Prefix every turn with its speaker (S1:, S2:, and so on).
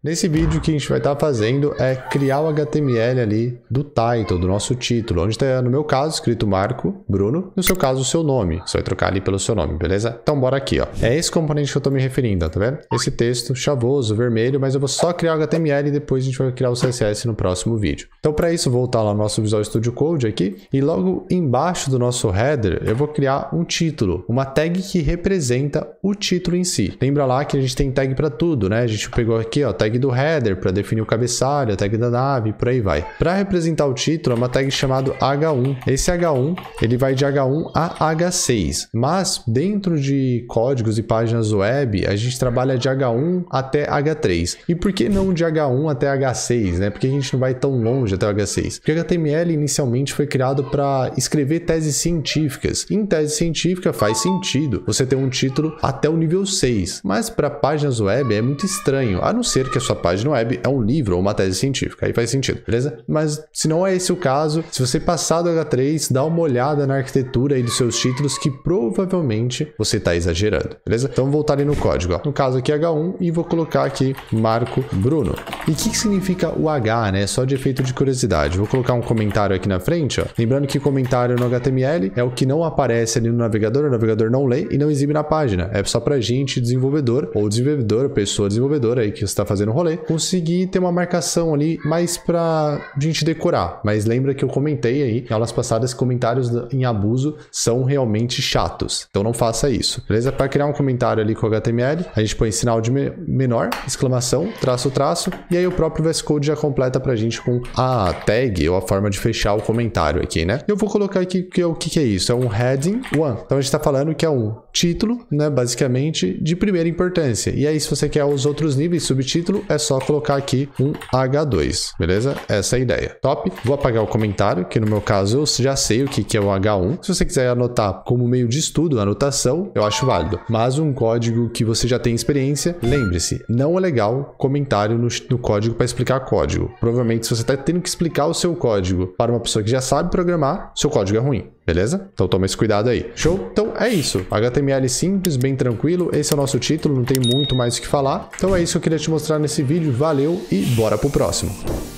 S1: Nesse vídeo o que a gente vai estar fazendo é criar o HTML ali do title, do nosso título, onde está, no meu caso, escrito Marco Bruno, no seu caso, o seu nome. Você vai trocar ali pelo seu nome, beleza? Então bora aqui, ó. É esse componente que eu estou me referindo, tá vendo? Esse texto chavoso, vermelho, mas eu vou só criar o HTML e depois a gente vai criar o CSS no próximo vídeo. Então para isso, voltar lá no nosso Visual Studio Code aqui e logo embaixo do nosso header, eu vou criar um título, uma tag que representa o título em si. Lembra lá que a gente tem tag para tudo, né? A gente pegou aqui, ó, tag do header para definir o cabeçalho, a tag da nave, por aí vai. Para representar o título, é uma tag chamada H1. Esse H1, ele vai de H1 a H6, mas dentro de códigos e páginas web, a gente trabalha de H1 até H3. E por que não de H1 até H6, né? Por que a gente não vai tão longe até o H6? Porque o HTML inicialmente foi criado para escrever teses científicas. Em tese científica faz sentido você ter um título até o nível 6, mas para páginas web é muito estranho, a não ser que a sua página web é um livro ou uma tese científica, aí faz sentido, beleza? Mas se não é esse o caso, se você passar do H3, dá uma olhada na arquitetura aí dos seus títulos que provavelmente você está exagerando, beleza? Então vou voltar ali no código, ó. No caso aqui H1 e vou colocar aqui Marco Bruno. E o que significa o H, né? Só de efeito de curiosidade. Vou colocar um comentário aqui na frente, ó. Lembrando que comentário no HTML é o que não aparece ali no navegador, o navegador não lê e não exibe na página. É só pra gente, desenvolvedor, ou desenvolvedor, pessoa desenvolvedora aí que está fazendo o rolê, conseguir ter uma marcação ali mais pra gente decorar. Mas lembra que eu comentei aí, em aulas passadas, que comentários em abuso são realmente chatos. Então não faça isso, beleza? Para criar um comentário ali com o HTML, a gente põe sinal de menor, exclamação, traço, traço, e aí o próprio VS Code já completa pra gente com a tag ou a forma de fechar o comentário aqui, né? Eu vou colocar aqui que o que é isso? É um heading 1. Então a gente tá falando que é um título, né, basicamente, de primeira importância. E aí, se você quer os outros níveis, subtítulo, é só colocar aqui um H2, beleza? Essa é a ideia. Top. Vou apagar o comentário, que no meu caso eu já sei o que é o H1. Se você quiser anotar como meio de estudo, anotação, eu acho válido. Mas um código que você já tem experiência, lembre-se, não é legal comentário no código para explicar código. Provavelmente, se você está tendo que explicar o seu código para uma pessoa que já sabe programar, seu código é ruim. Beleza? Então toma esse cuidado aí. Show? Então é isso. HTML simples, bem tranquilo. Esse é o nosso título, não tem muito mais o que falar. Então é isso que eu queria te mostrar nesse vídeo. Valeu e bora pro próximo.